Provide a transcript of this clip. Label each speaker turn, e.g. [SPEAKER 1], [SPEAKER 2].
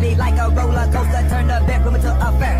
[SPEAKER 1] me like a roller coaster, turn the bedroom into a fair